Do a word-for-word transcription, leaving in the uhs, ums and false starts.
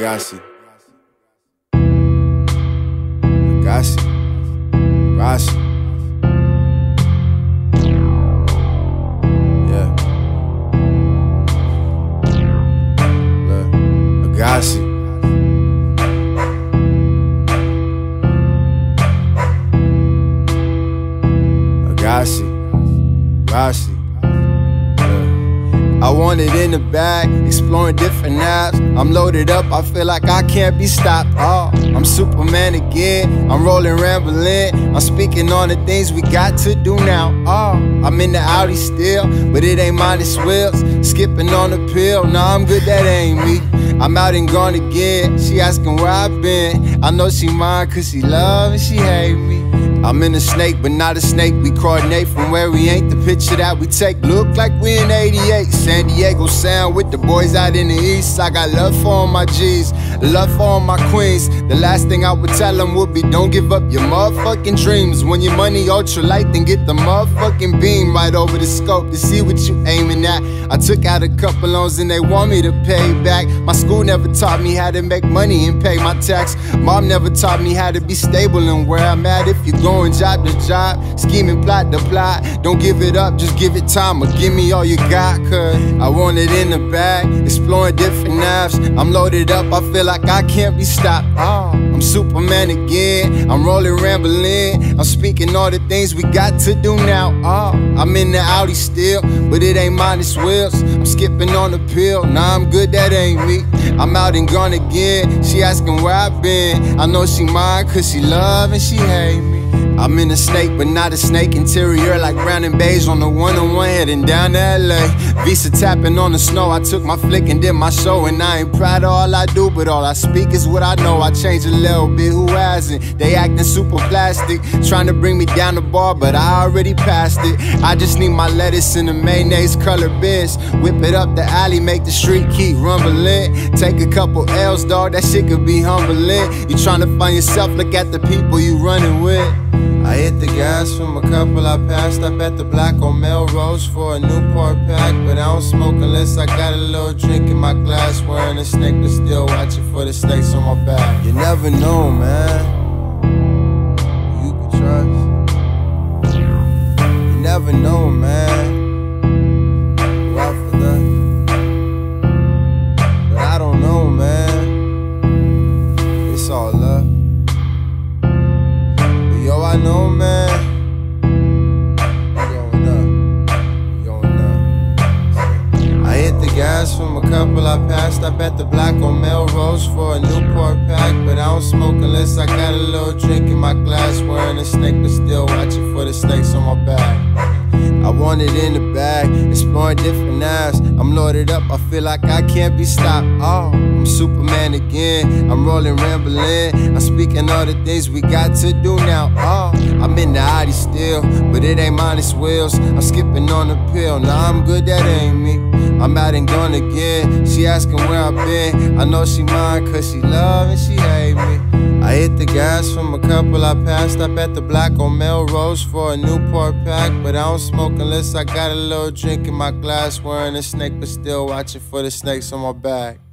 Agassi. Agassi. Rossi. Yeah. Look. Agassi. Agassi. Rossi. I want it in the bag, exploring different apps. I'm loaded up, I feel like I can't be stopped. Oh, I'm Superman again, I'm rolling, rambling. I'm speaking on the things we got to do now. Oh, I'm in the Audi still, but it ain't mine, it's wheels. Skipping on the pill, nah, I'm good, that ain't me. I'm out and gone again, she asking where I've been. I know she mine cause she love and she hate me. I'm in a snake, but not a snake. We coordinate from where we ain't. The picture that we take look like we in eighty-eight. San Diego sound with the boys out in the east. I got love for all my G's, love for all my queens. The last thing I would tell them would be don't give up your motherfucking dreams. When your money ultra light, then get the motherfucking beam right over the scope to see what you aiming at. I took out a couple loans and they want me to pay back. My school never taught me how to make money and pay my tax. Mom never taught me how to be stable and where I'm at. If you go Going job to job, scheming plot to plot. Don't give it up, just give it time, or give me all you got. Cause I want it in the bag, exploring different apps. I'm loaded up, I feel like I can't be stopped. Oh, I'm Superman again, I'm rolling, rambling. I'm speaking all the things we got to do now. Oh, I'm in the Audi still, but it ain't mine, it's wheels. I'm skipping on the pill, nah, I'm good, that ain't me. I'm out and gone again, she asking where I've been. I know she mine cause she love and she hate me. I'm in a snake, but not a snake. Interior like brown and beige on the one oh one heading down to L A. Visa tapping on the snow, I took my flick and did my show. And I ain't proud of all I do, but all I speak is what I know. I changed a little bit, who hasn't? They acting super plastic, trying to bring me down the bar, but I already passed it. I just need my lettuce in the mayonnaise colored bits. Whip it up the alley, make the street keep rumbling. Take a couple L's, dog, that shit could be humbling. You trying to find yourself, look at the people you running with. I hit the gas from a couple I passed up at the block on Melrose for a Newport pack. But I don't smoke unless I got a little drink in my glass. Wearing a snake but still watching for the snakes on my back. You never know, man, you can trust. You never know, man, who out for that. But I don't know, man, it's all love. Yo, I know, man, we going up, we going up. I hit the gas from a couple I passed up at the block on Melrose for a Newport pack. But I don't smoke unless I got a little drink in my glass. Wearing a snake but still watching for the snakes on my back. I want it in the bag, exploring different apps. I'm loaded up, I feel like I can't be stopped. Oh, I'm Superman again, I'm rolling, rambling. I'm speaking all the things we got to do now. Oh, I'm in the Audi still, but it ain't mine, it's wheels. I'm skipping on the pill, nah, I'm good, that ain't me. I'm out and gone again, she asking where I've been. I know she mine cause she love and she hate me. I hit the gas from a couple I passed up at the block on Melrose for a Newport pack. But I don't smoke unless I got a little drink in my glass. Wearing a snake but still watching for the snakes on my back.